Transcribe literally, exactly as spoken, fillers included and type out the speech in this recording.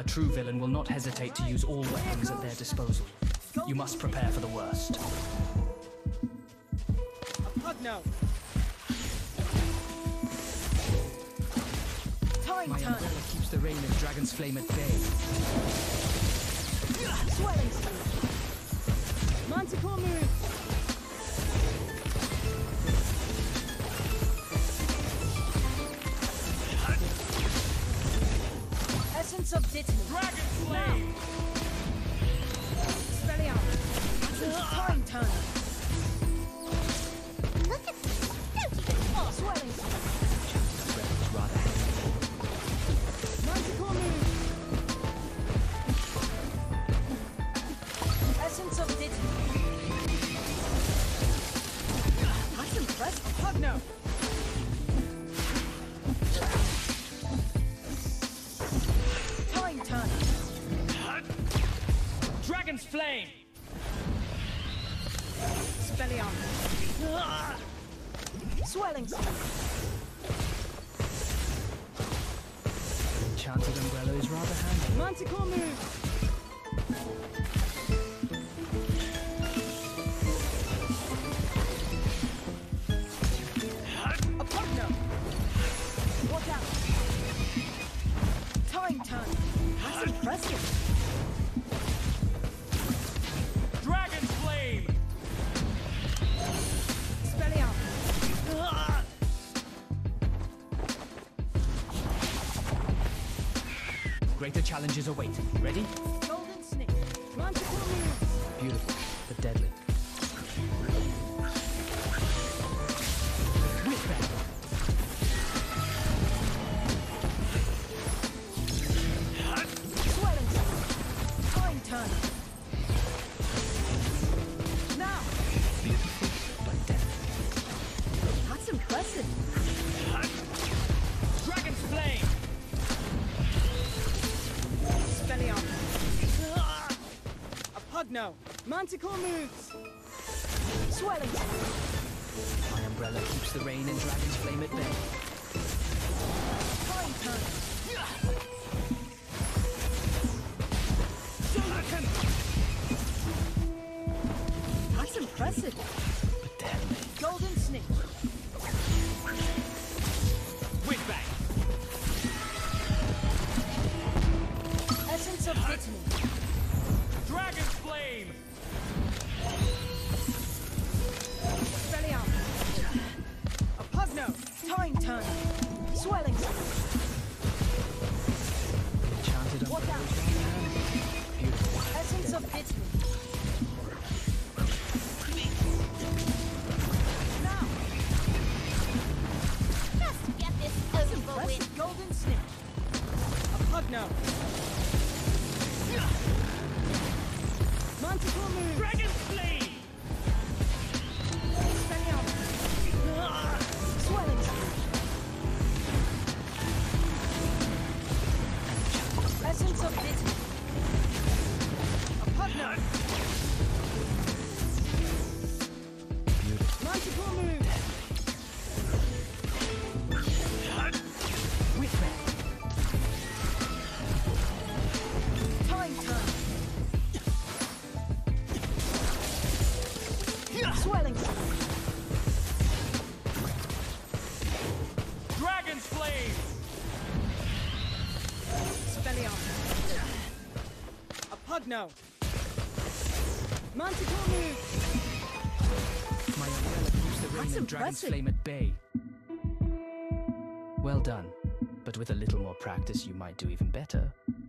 A true villain will not hesitate to use all weapons at their disposal. You must prepare for the worst. A Pugno! Time My turn! umbrella keeps the rain of Dragon's Flame at bay. Swelling Speed! Manticore move! Essence of Dittany! Dragon Flame! Spelliarmus! Time turn! Look at this! Don't even fall! Swelling Speed! Umbrella's rather heavy. Manticore move! Essence of Dittany! That's impressive! Pugno! Time turn! Dragon's Flame! Spelliarmus! Swelling Speed! Enchanted Umbrella is rather handy. Manticore move! A Pugno! Watch out! Time turn! That's impressive! Dragon's Flame! Spelliarmus! Greater challenges await. Ready? Golden Snake! Manticore move! Beautiful, but deadly. Whip-bang! Swelling Speed! Time turn! Now! Beautiful, but deadly. That's impressive! Dragon's Flame! Spelliarmus! A Pugno! Manticore moves! Swelling Speed! My umbrella keeps the rain and Dragon's Flame at bay. Time turn! Shuriken! That's impressive! But deadly. Golden Snake! Whip-bang! Essence of Dittany! Dragon's Flame! Spelliarmus! A Pugno! Time turn! Swelling Speed! Enchanted Watch Umbrella out. is rather handy. Beautiful. Essence of Dittany! Now! Just get this over with. Impressive Golden Snake! A Pugno! Manticore move! Dragon's Flame! Spelliarmus! Swelling Speed! Essence of Dittany! A Pugno! Manticore move! Whip-bang! Time turn! Swelling Speed! Dragon's Flame! Spelliarmus! A Pugno! Manticore move! My umbrella keeps the rain That's and Dragon's impressive. Flame at bay. Well done. But with a little more practice, you might do even better.